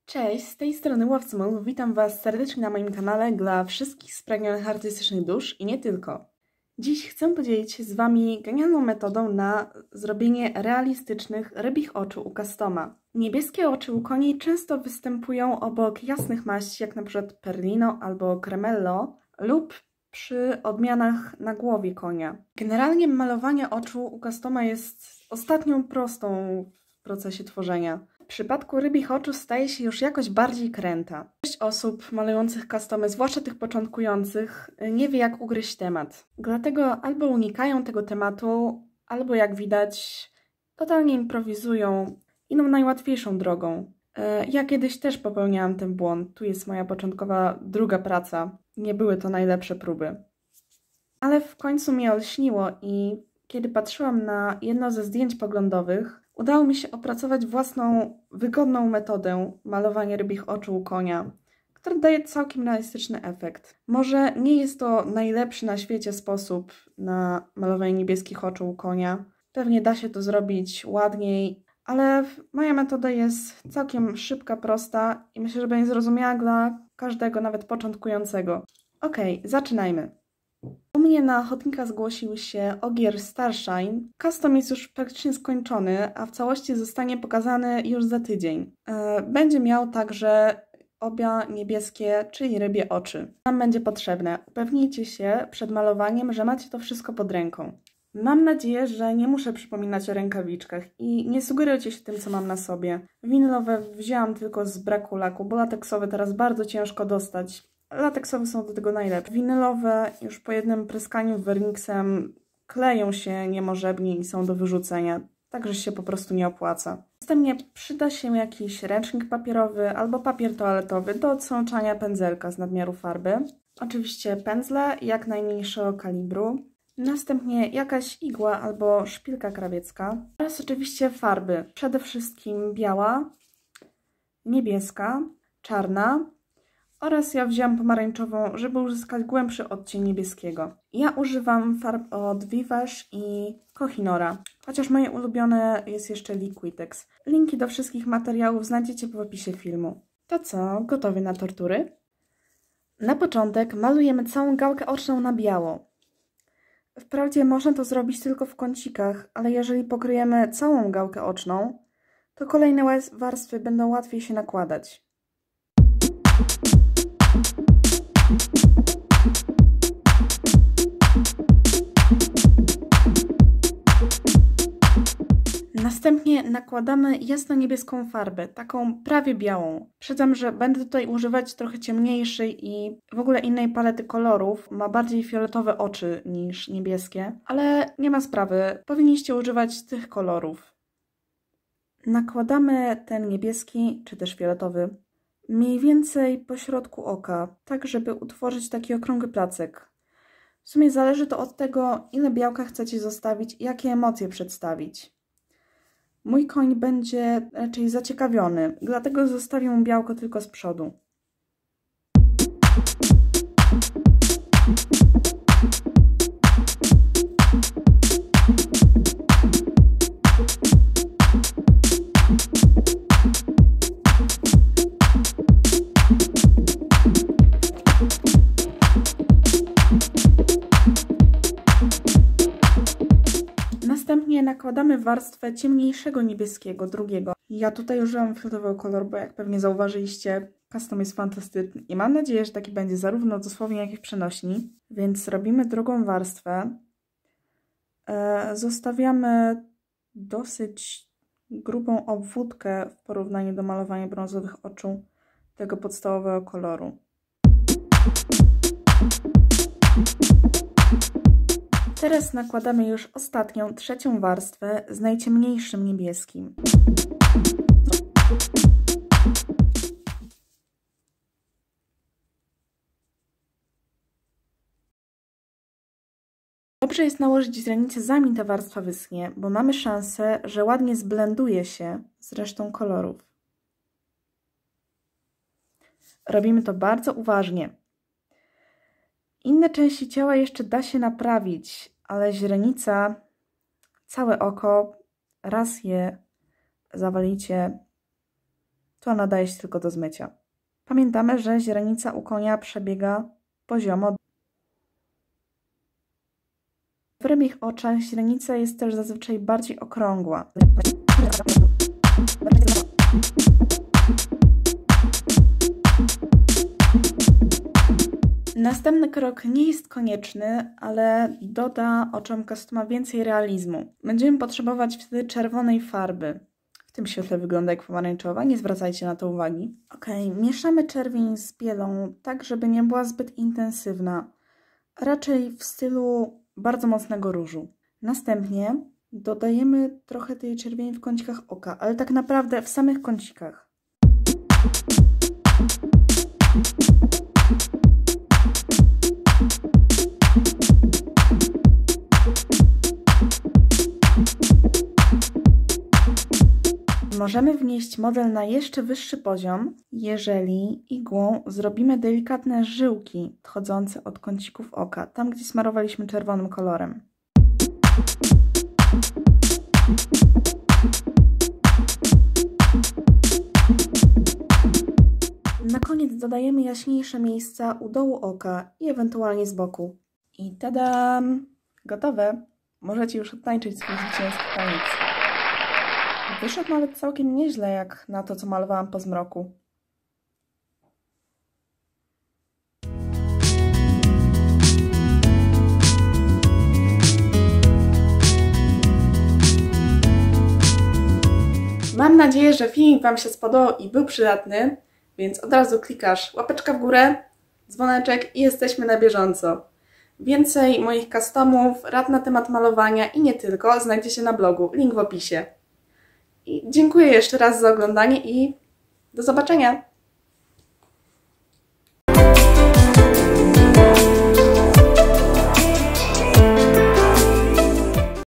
Cześć, z tej strony Łowcmol. Witam Was serdecznie na moim kanale dla wszystkich spragnionych artystycznych dusz i nie tylko. Dziś chcę podzielić się z Wami genialną metodą na zrobienie realistycznych rybich oczu u customa. Niebieskie oczy u koni często występują obok jasnych maści, jak np. Perlino albo Cremello lub przy odmianach na głowie konia. Generalnie malowanie oczu u customa jest ostatnią prostą w procesie tworzenia. W przypadku rybich oczu staje się już jakoś bardziej kręta. Część osób malujących customy, zwłaszcza tych początkujących, nie wie jak ugryźć temat. Dlatego albo unikają tego tematu, albo jak widać totalnie improwizują, idą najłatwiejszą drogą. Ja kiedyś też popełniałam ten błąd. Tu jest moja początkowa druga praca. Nie były to najlepsze próby. Ale w końcu mnie olśniło i kiedy patrzyłam na jedno ze zdjęć poglądowych, udało mi się opracować własną, wygodną metodę malowania rybich oczu u konia, która daje całkiem realistyczny efekt. Może nie jest to najlepszy na świecie sposób na malowanie niebieskich oczu u konia. Pewnie da się to zrobić ładniej, ale moja metoda jest całkiem szybka, prosta i myślę, że będzie zrozumiała dla każdego, nawet początkującego. Okej, zaczynajmy. U mnie na ochotnika zgłosił się Ogier Starshine. Custom jest już praktycznie skończony, a w całości zostanie pokazany już za tydzień. Będzie miał także obie niebieskie, czyli rybie oczy. Nam będzie potrzebne. Upewnijcie się przed malowaniem, że macie to wszystko pod ręką. Mam nadzieję, że nie muszę przypominać o rękawiczkach i nie sugerujcie się tym, co mam na sobie. Winylowe wzięłam tylko z braku laku, bo lateksowe teraz bardzo ciężko dostać. Lateksowe są do tego najlepsze. Winylowe już po jednym pryskaniu werniksem kleją się niemożebnie i są do wyrzucenia, także się po prostu nie opłaca. Następnie przyda się jakiś ręcznik papierowy albo papier toaletowy do odsączania pędzelka z nadmiaru farby. Oczywiście pędzle jak najmniejszego kalibru. Następnie jakaś igła albo szpilka krawiecka oraz oczywiście farby. Przede wszystkim biała, niebieska, czarna oraz ja wzięłam pomarańczową, żeby uzyskać głębszy odcień niebieskiego. Ja używam farb od Vivace i Kohinoora, chociaż moje ulubione jest jeszcze Liquitex. Linki do wszystkich materiałów znajdziecie w opisie filmu. To co, gotowi na tortury? Na początek malujemy całą gałkę oczną na biało. Wprawdzie można to zrobić tylko w kącikach, ale jeżeli pokryjemy całą gałkę oczną, to kolejne warstwy będą łatwiej się nakładać. Następnie nakładamy jasno-niebieską farbę, taką prawie białą. Przyznam, że będę tutaj używać trochę ciemniejszej i w ogóle innej palety kolorów. Ma bardziej fioletowe oczy niż niebieskie, ale nie ma sprawy, powinniście używać tych kolorów. Nakładamy ten niebieski, czy też fioletowy, mniej więcej po środku oka, tak żeby utworzyć taki okrągły placek. W sumie zależy to od tego, ile białka chcecie zostawić i jakie emocje przedstawić. Mój koń będzie raczej zaciekawiony, dlatego zostawię mu białko tylko z przodu. Następnie nakładamy warstwę ciemniejszego niebieskiego, drugiego. Ja tutaj użyłam fioletowego koloru, bo jak pewnie zauważyliście, custom jest fantastyczny i mam nadzieję, że taki będzie zarówno dosłownie, jak i w przenośni. Więc robimy drugą warstwę. Zostawiamy dosyć grubą obwódkę w porównaniu do malowania brązowych oczu tego podstawowego koloru. Teraz nakładamy już ostatnią, trzecią warstwę z najciemniejszym niebieskim. Dobrze jest nałożyć źrenicę zanim ta warstwa wyschnie, bo mamy szansę, że ładnie zblenduje się z resztą kolorów. Robimy to bardzo uważnie. Inne części ciała jeszcze da się naprawić, ale źrenica, całe oko, raz je zawalicie, to nadaje się tylko do zmycia. Pamiętamy, że źrenica u konia przebiega poziomo. W rybich oczach źrenica jest też zazwyczaj bardziej okrągła. Następny krok nie jest konieczny, ale doda oczom customa więcej realizmu. Będziemy potrzebować wtedy czerwonej farby. W tym świetle wygląda jak pomarańczowa, nie zwracajcie na to uwagi. Ok, mieszamy czerwień z bielą tak, żeby nie była zbyt intensywna. Raczej w stylu bardzo mocnego różu. Następnie dodajemy trochę tej czerwieni w kącikach oka, ale tak naprawdę w samych kącikach. Możemy wnieść model na jeszcze wyższy poziom, jeżeli igłą zrobimy delikatne żyłki odchodzące od kącików oka, tam gdzie smarowaliśmy czerwonym kolorem. Na koniec dodajemy jaśniejsze miejsca u dołu oka i ewentualnie z boku. I tadam! Gotowe! Możecie już odtańczyć swój zwycięski taniec. Wyszedł nawet całkiem nieźle jak na to, co malowałam po zmroku. Mam nadzieję, że filmik Wam się spodobał i był przydatny, więc od razu klikasz łapeczka w górę, dzwoneczek i jesteśmy na bieżąco. Więcej moich customów, rad na temat malowania i nie tylko znajdziecie na blogu, link w opisie. I dziękuję jeszcze raz za oglądanie i do zobaczenia!